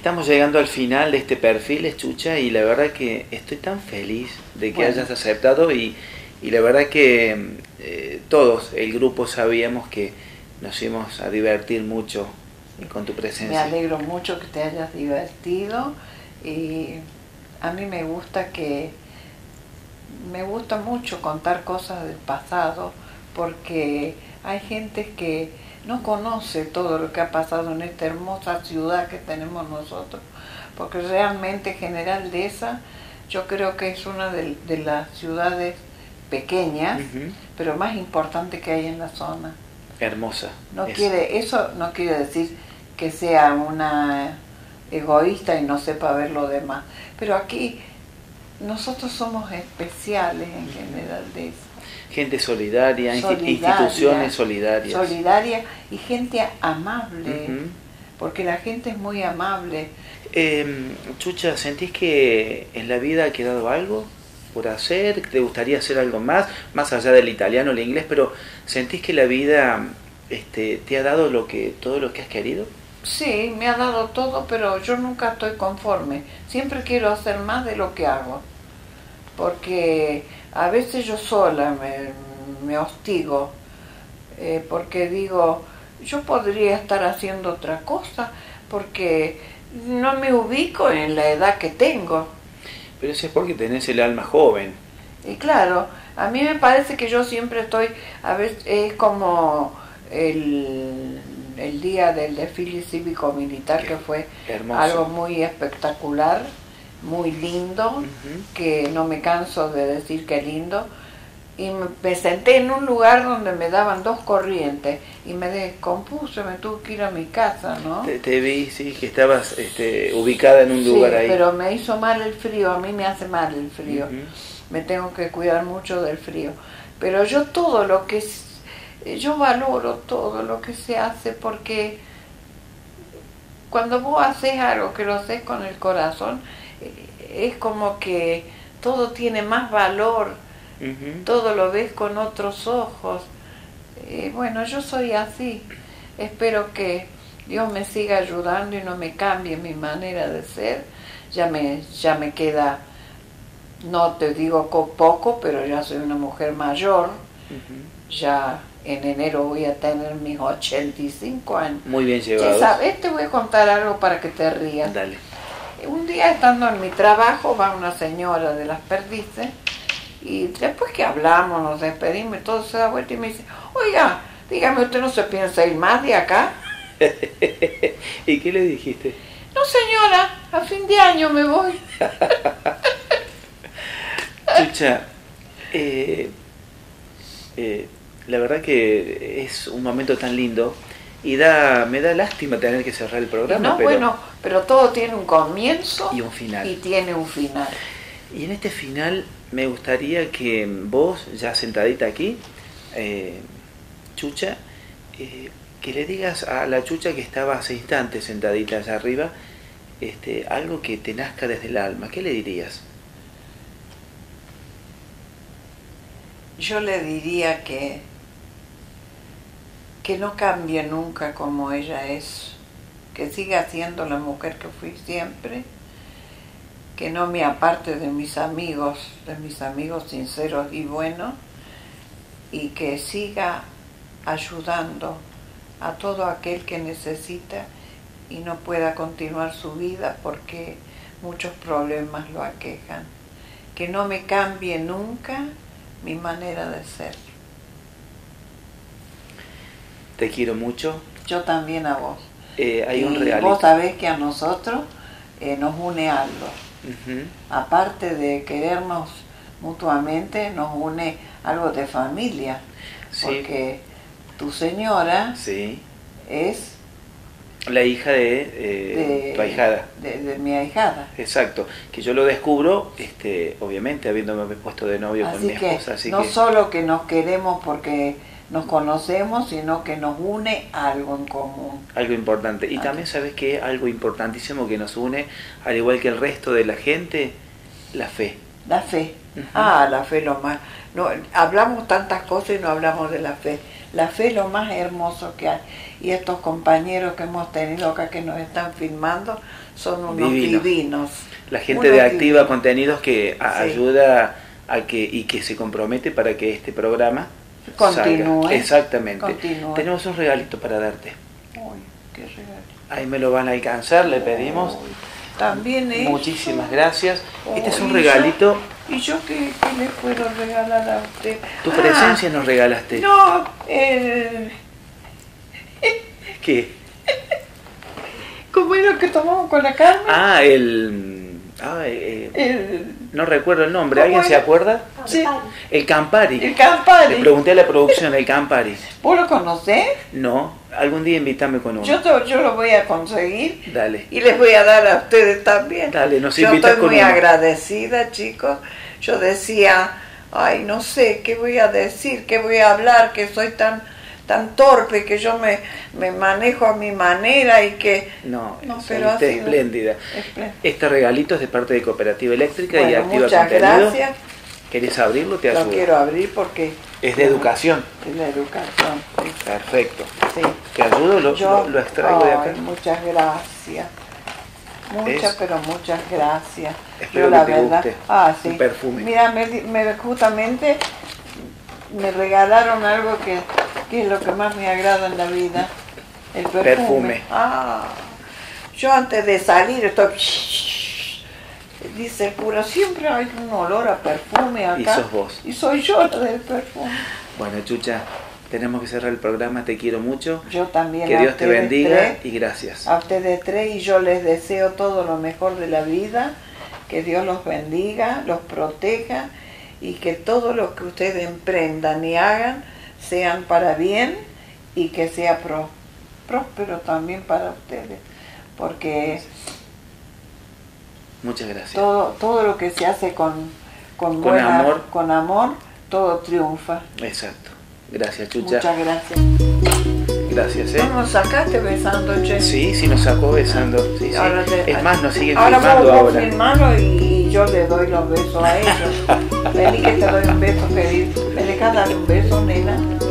estamos llegando al final de este perfil, Chucha, y la verdad que estoy tan feliz de que hayas aceptado y la verdad que todos, el grupo, sabíamos que nos íbamos a divertir mucho con tu presencia. Me alegro mucho que te hayas divertido y a mí me gusta mucho contar cosas del pasado porque hay gente que no conoce todo lo que ha pasado en esta hermosa ciudad que tenemos nosotros, porque realmente General Dehesa yo creo que es una de las ciudades pequeñas, pero más importante que hay en la zona. Hermosa. Eso no quiere decir que sea una egoísta y no sepa ver lo demás, pero aquí nosotros somos especiales en General Dehesa. Gente solidaria, instituciones solidarias. Solidaria y gente amable, porque la gente es muy amable. Chucha, ¿sentís que en la vida ha quedado algo por hacer? ¿Te gustaría hacer algo más allá del italiano, el inglés? Pero ¿sentís que la vida te ha dado todo lo que has querido? Sí, me ha dado todo, pero yo nunca estoy conforme. Siempre quiero hacer más de lo que hago, porque a veces yo sola me hostigo, porque digo, yo podría estar haciendo otra cosa, porque no me ubico en la edad que tengo. Pero eso es porque tenés el alma joven. Y claro, a mí me parece que yo siempre estoy, a veces es como el día del desfile cívico-militar, que fue hermoso. Algo muy espectacular, muy lindo, que no me canso de decir que lindo, y me senté en un lugar donde me daban 2 corrientes y me descompuse, me tuve que ir a mi casa, ¿no? Te vi, sí, que estabas ubicada en un lugar ahí. Pero me hizo mal el frío, a mí me hace mal el frío, me tengo que cuidar mucho del frío, pero yo valoro todo lo que se hace, porque cuando vos haces algo que lo haces con el corazón, es como que todo tiene más valor, todo lo ves con otros ojos. Bueno, yo soy así, espero que Dios me siga ayudando y no me cambie mi manera de ser. Ya me queda, no te digo poco, pero ya soy una mujer mayor, ya en enero voy a tener mis 85 años. Muy bien llevado. ¿Sabes? Te voy a contar algo para que te rías. Dale. Un día, estando en mi trabajo, va una señora de Las Perdices, y después que hablamos, nos despedimos, todo se da vuelta y me dice, oiga, dígame, ¿usted no se piensa ir más de acá? ¿Y qué le dijiste? No, señora, a fin de año me voy. Chucha, la verdad que es un momento tan lindo y me da lástima tener que cerrar el programa. No, pero todo tiene un comienzo y un final. Y tiene un final. Y en este final me gustaría que vos, ya sentadita aquí, Chucha, que le digas a la Chucha que estaba hace instantes sentadita allá arriba, algo que te nazca desde el alma. ¿Qué le dirías? Yo le diría que no cambie nunca como ella es, que siga siendo la mujer que fui siempre, que no me aparte de mis amigos sinceros y buenos, y que siga ayudando a todo aquel que necesita y no pueda continuar su vida porque muchos problemas lo aquejan. Que no me cambie nunca mi manera de ser. Te quiero mucho. Yo también a vos. Hay un reality. Vos sabés que a nosotros nos une algo. Aparte de querernos mutuamente, nos une algo de familia. Sí. Porque tu señora es la hija de tu ahijada. De mi ahijada. Exacto. Que yo lo descubro, obviamente, habiéndome puesto de novio con mi esposa. Así no solo que nos queremos porque nos conocemos, sino que nos une algo en común. Algo importante. Y también sabes que algo importantísimo que nos une, al igual que el resto de la gente, la fe. La fe. La fe lo más. No, hablamos tantas cosas y no hablamos de la fe. La fe es lo más hermoso que hay. Y estos compañeros que hemos tenido acá que nos están filmando son unos divinos. La gente de Activa Contenidos que ayuda a que se compromete para que este programa continúe. Salga. Exactamente. Continúe. Tenemos un regalito para darte. Uy, qué regalo. Ahí me lo van a alcanzar, le pedimos. Uy, también muchísimas gracias. Este es un regalito. ¿Y yo qué le puedo regalar a usted? Tu presencia nos regalaste. No, ¿Qué? ¿Cómo es lo que tomamos con la Carmen? No recuerdo el nombre. ¿Alguien se acuerda? Sí. El Campari. El Campari. Le pregunté a la producción, el Campari. ¿Vos lo conocés? No, algún día invítame con uno. Yo lo voy a conseguir. Dale. Y les voy a dar a ustedes también. Dale, nos Yo invitas estoy con muy uno. agradecida, chicos. Yo decía, ay, no sé, ¿qué voy a decir? ¿Qué voy a hablar? Que soy tan torpe, que yo me manejo a mi manera y que... No, pero es espléndida. Este regalito es de parte de Cooperativa Eléctrica y Activa muchas Contenido. Gracias. ¿Querés abrirlo? Te ayudo. Lo quiero abrir porque... Es de educación. Es de educación, sí. Perfecto. Sí. ¿Te ayudo? Lo extraigo de acá. Muchas gracias. Pero muchas gracias. Espero yo que la te verdad, guste. sí. Un perfume. Mira, justamente me regalaron algo que es lo que más me agrada en la vida, el perfume. Yo antes de salir estoy... Dice el cura, siempre hay un olor a perfume acá. Y sos vos. Y soy yo la del perfume. Bueno, Chucha, tenemos que cerrar el programa, te quiero mucho. Yo también. Que Dios te bendiga y gracias. A ustedes tres, y yo les deseo todo lo mejor de la vida, que Dios los bendiga, los proteja, y que todo lo que ustedes emprendan y hagan sean para bien y que sea próspero también para ustedes, porque muchas gracias. Todo lo que se hace con amor, todo triunfa. Exacto. Gracias, Chucha. Muchas gracias. Gracias, ¿No nos sacaste besando, che? Sí, nos sacó besando. Sí. Es más, nos siguen filmando ahora. Vos filmalo y yo le doy los besos a ellos. Vení que te doy un beso, querido. Ven acá, dale un beso, nena.